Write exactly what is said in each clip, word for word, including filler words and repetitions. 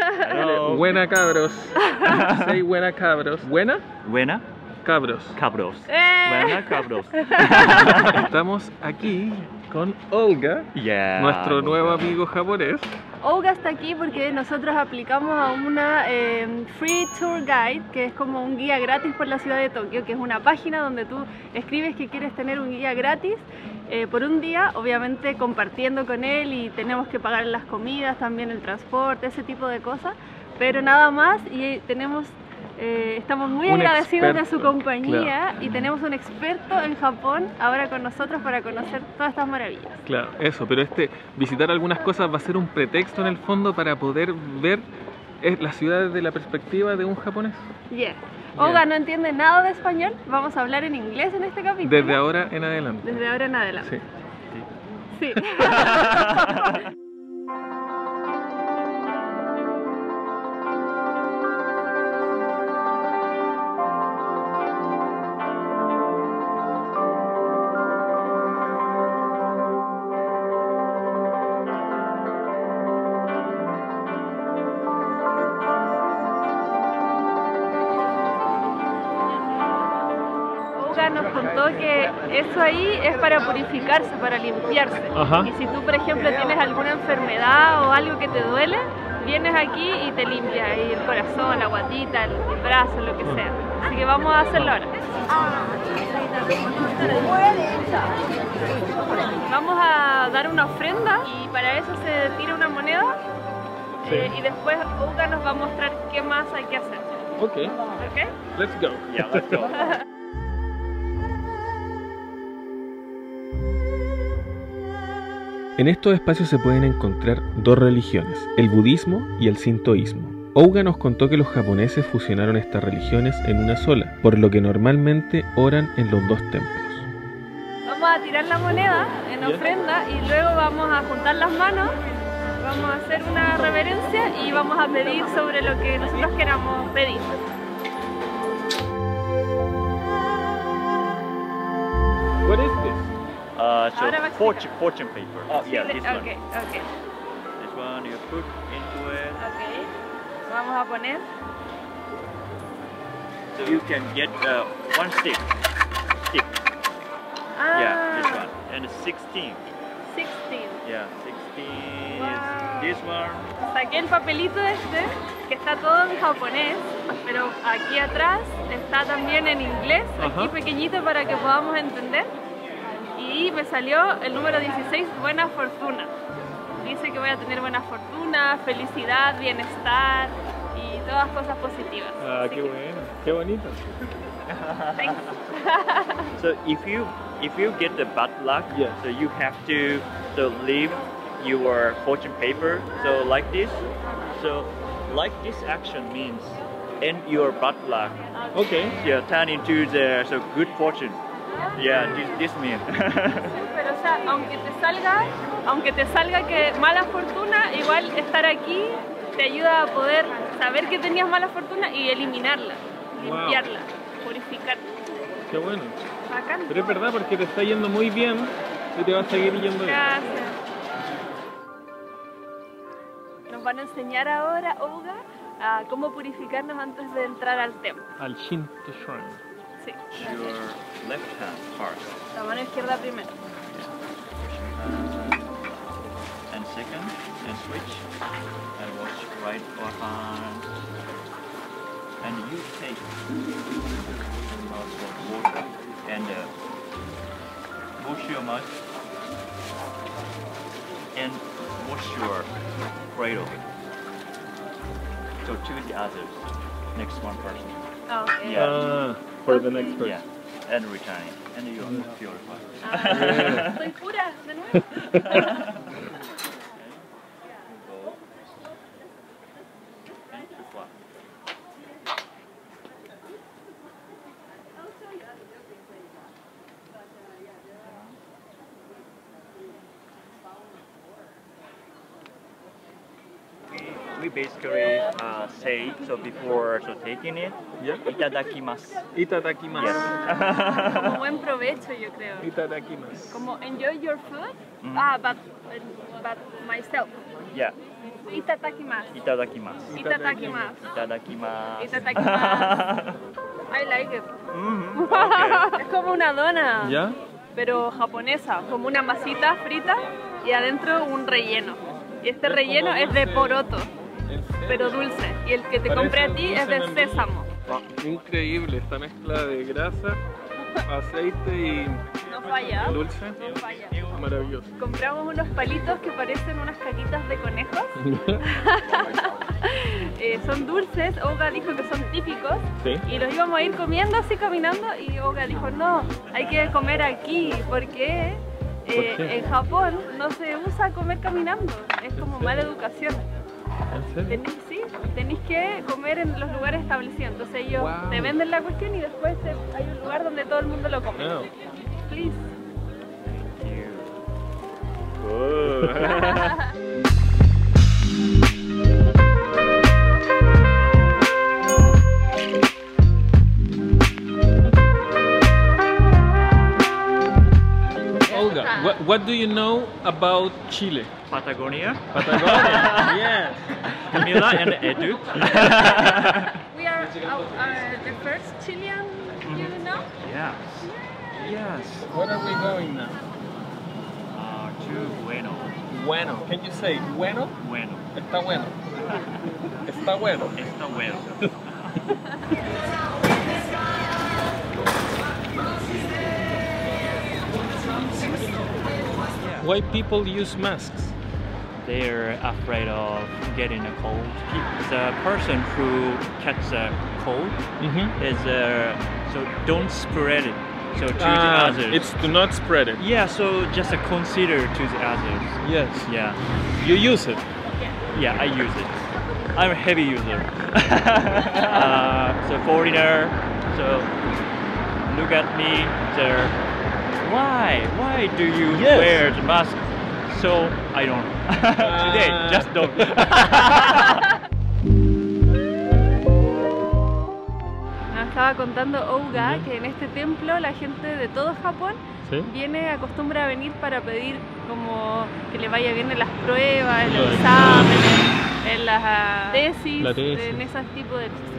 Hello. Buena cabros. Say buena cabros. ¿Buena? Buena Cabros. cabros. ¡Eh! Buena cabros. Estamos aquí con Olga, Yeah. nuestro nuevo amigo japonés. Olga está aquí porque nosotros aplicamos a una eh, Free Tour Guide, que es como un guía gratis por la ciudad de Tokio, que es una página donde tú escribes que quieres tener un guía gratis eh, por un día, obviamente compartiendo con él, y tenemos que pagar las comidas, también el transporte, ese tipo de cosas, pero nada más. Y tenemos... Eh, estamos muy Un agradecidos de su experto, compañía, claro. y tenemos un experto en Japón ahora con nosotros para conocer todas estas maravillas. Claro, eso, pero este visitar algunas cosas va a ser un pretexto en el fondo para poder ver eh, la ciudad desde la perspectiva de un japonés. Yeah. Olga no entiende nada de español, vamos a hablar en inglés en este capítulo. Desde ahora en adelante. Desde ahora en adelante. Sí. Sí. Nos contó que eso ahí es para purificarse, para limpiarse. Ajá. Y si tú, por ejemplo, tienes alguna enfermedad o algo que te duele, vienes aquí y te limpia y el corazón, la guatita, el brazo, lo que sea. Así que vamos a hacerlo ahora. Vamos a dar una ofrenda y para eso se tira una moneda. Sí. eh, y después Olga nos va a mostrar qué más hay que hacer. Ok, ¿Ok? let's go. Yeah, let's go. En estos espacios se pueden encontrar dos religiones, el budismo y el sintoísmo. Ouga nos contó que los japoneses fusionaron estas religiones en una sola, por lo que normalmente oran en los dos templos. Vamos a tirar la moneda en ofrenda y luego vamos a juntar las manos, vamos a hacer una reverencia y vamos a pedir sobre lo que nosotros queramos pedir. What is this? Uh, so Ahora va a fortune, fortune paper. Oh yeah, this one. Ok, ok, This one you put into it. ok. Vamos a poner. So you can get uh, one stick. Stick. Ah, Yeah, this one. And sixteen. sixteen. Yeah, sixteen Wow. is this one. Saqué el papelito este, que está todo en japonés, pero aquí atrás está también en inglés, aquí Ajá. pequeñito para que podamos entender. Y me salió el número dieciséis, buena fortuna. Dice que voy a tener buena fortuna, felicidad, bienestar y todas cosas positivas. Ah, Así qué que, bueno, qué bonito. thanks. So if you if you get the bad luck, Yes. so you have to so leave your fortune paper. So like this. So like this action means end your bad luck. Ok. Yeah, turn into the so good fortune. Yeah, this this means. Pero o sea, aunque te salga, aunque te salga que mala fortuna, igual estar aquí te ayuda a poder saber que tenías mala fortuna y eliminarla, Wow. limpiarla, purificarla. Qué bueno. Bacán. Pero es verdad porque te está yendo muy bien y te va a seguir yendo bien. Gracias. Nos van a enseñar ahora, Olga, a cómo purificarnos antes de entrar al templo. Al Shinto Shrine. Sí. Your left hand first. La mano izquierda primero. Uh, and second, and switch, and wash right hand. And you take a glass of water and uh, wash your mouth and wash your cradle. So to the others, next one person. Ah, ok. Yeah. Ah, for the next person. Yeah, and return it, and you are purified. Ah, soy pura, de nuevo. We basically uh, say so before so taking it, Yeah. itadakimasu. Itadakimasu. Yes. Como buen provecho, yo creo. Itadakimasu. Como enjoy your food, Mm. ah, but, but myself. Yeah. Itadakimasu. Itadakimasu. Itadakimasu. Itadakimasu. Itadakimasu. I like it. Mm, okay. Es como una dona, ¿Ya? pero japonesa, como una masita frita y adentro un relleno. Y este Es relleno como es de dulce. poroto, ¿En serio? pero dulce. Y el que te Parece compré a ti dulce es de membrillo. sésamo. Increíble esta mezcla de grasa, aceite y No falla. dulce. No falla. Maravilloso. Compramos unos palitos que parecen unas caquitas de conejos. Eh, son dulces, Olga dijo que son típicos. Sí. Y los íbamos a ir comiendo así caminando y Olga dijo no, hay que comer aquí porque eh, ¿Por qué? en Japón no se usa comer caminando, es como mala educación. ¿En serio? Tenéis, sí, tenéis que comer en los lugares establecidos, entonces ellos Wow. te venden la cuestión y después te- hay un lugar donde todo el mundo lo come. Oh. Please. Olga, what, what do you know about Chile? Patagonia. Patagonia. Yes. Camila and Edu. We are uh, uh, the first Chilean, you know? Yes. Yes. Where are we going now? Uh, to Bueno. Bueno. Can you say bueno? Bueno. Está bueno. Está bueno. Está bueno. Why people use masks? They're afraid of getting a cold. The person who catches a cold Mm-hmm. is uh, so don't spread it. So to the Ah, others. it's to not spread it. Yeah. So just uh, consider to the others. Yes. Yeah. You use it. Yeah, I use it. I'm a heavy user. uh, so foreigner. So look at me. There. Why? Why do you Yes. wear the mask? So I don't. Today, Ah. just don't. Nos estaba contando Olga que en este templo la gente de todo Japón ¿Sí? viene, acostumbra a venir para pedir como que le vaya bien en las pruebas, en Lo los de exámenes, en las ah, tesis, La tesis. en ese tipo de cosas.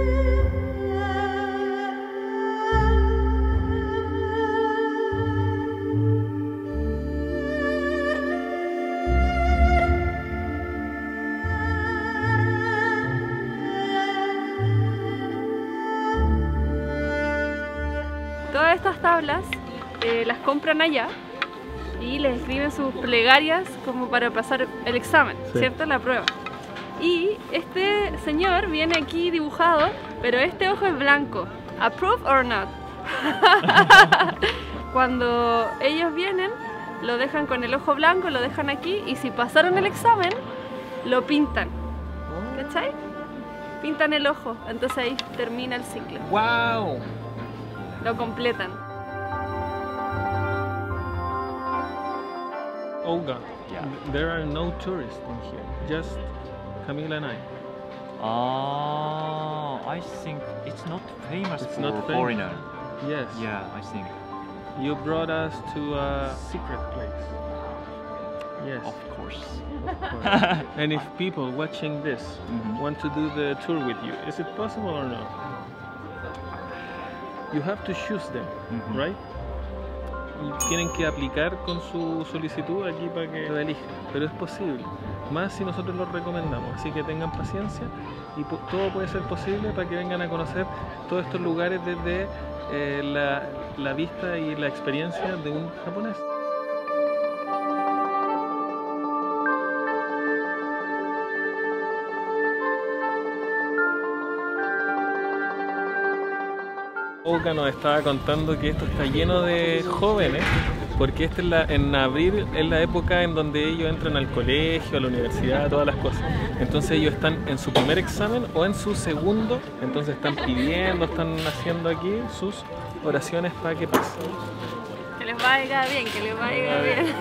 Todas estas tablas eh, las compran allá y les escriben sus plegarias como para pasar el examen, Sí. ¿cierto? La prueba. Y este señor viene aquí dibujado, pero este ojo es blanco. ¿Approve or not? Cuando ellos vienen, lo dejan con el ojo blanco, lo dejan aquí y si pasaron el examen, lo pintan. ¿Cachai? Pintan el ojo, entonces ahí termina el ciclo. Wow. Lo completan. Olga, Yeah. th- there are no tourists in here. Just Camila and I. Oh, I think it's not famous It's for not famous. foreigner. Yes. Yeah, I think. You brought us to a secret place. Yes. Of course. Of course. And if people watching this Mhm. want to do the tour with you, is it possible or not? You have to choose them, Mhm. right? Y tienen que aplicar con su solicitud aquí para que lo elijan, pero es posible, más si nosotros lo recomendamos, así que tengan paciencia y po- todo puede ser posible para que vengan a conocer todos estos lugares desde eh, la, la vista y la experiencia de un japonés. Olga nos estaba contando que esto está lleno de jóvenes, porque esta es la, en abril es la época en donde ellos entran al colegio, a la universidad, todas las cosas. Entonces ellos están en su primer examen o en su segundo, entonces están pidiendo, están haciendo aquí sus oraciones para que pase. Que les vaya bien, que les vaya bien.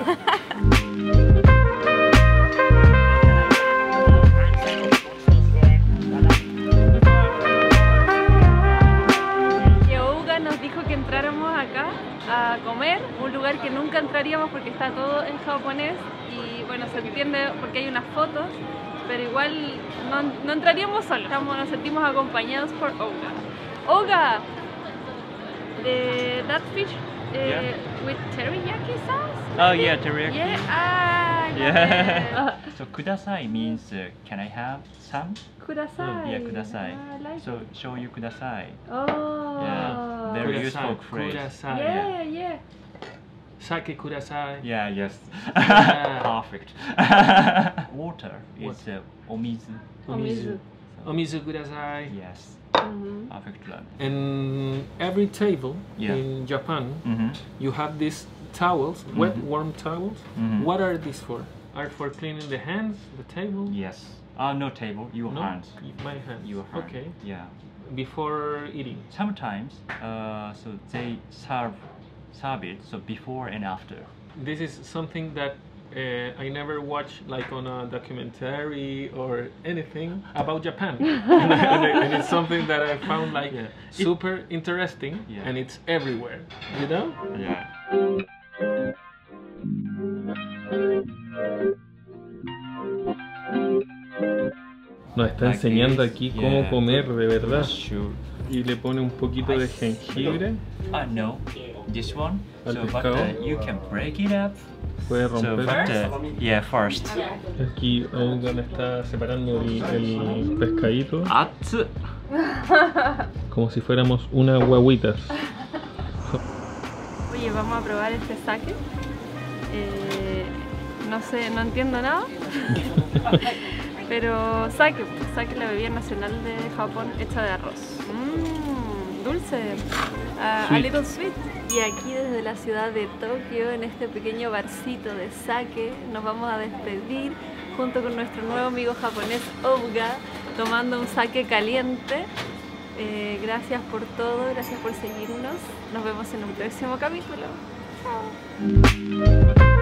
Que Olga nos dijo que entráramos acá a comer, un lugar que nunca entraríamos porque está todo en japonés y bueno, bueno, se entiende porque hay unas fotos, pero igual no, no entraríamos solos, estamos, nos sentimos acompañados por Olga. Olga, the, that fish uh, Yeah. with teriyaki sauce? Oh yeah, teriyaki. Yeah, ah, got Yeah. it. So kudasai means uh, can I have some? Kudasai. Yeah, kudasai. Ah, I like So it. show you kudasai. Oh. Yeah, very Kudasai, useful phrase. kudasai. Yeah, yeah. Sake kudasai. Yeah, yes. Yeah. Perfect. Water is uh, omizu. Omizu. Omizu kudasai. Yes, Mhm. perfect one. In every table Yeah. in Japan, Mm-hmm. you have these towels, wet, Mhm. warm towels. Mhm. What are these for? Are for cleaning the hands, the table? Yes. Uh, no table, your No? hands. My hands. Your hand. Okay. Yeah. Before eating. Sometimes, uh, so they serve serve it so before and after. This is something that uh, I never watched like on a documentary or anything about Japan. and, I- and it's something that I found like Yeah. super interesting, Yeah. and it's everywhere. You know? Yeah. Nos está Like enseñando this, aquí yeah. cómo comer de verdad. Sure. Y le pone un poquito de jengibre. Uh, no, this one. Al So, but pescado. uh, you can break it up. Puede So, romper. but uh, yeah, first. Aquí Olga me está separando el, el pescadito Atsu. como si fuéramos unas guaguitas. Oye, vamos a probar este sake. Eh, no sé, no entiendo nada. Pero sake, sake es la bebida nacional de Japón hecha de arroz. Mmm, dulce. Uh, a Sweet. little sweet. Y aquí desde la ciudad de Tokio, en este pequeño barcito de sake, nos vamos a despedir junto con nuestro nuevo amigo japonés Olga, tomando un sake caliente. Eh, gracias por todo, gracias por seguirnos. Nos vemos en un próximo capítulo. Chao.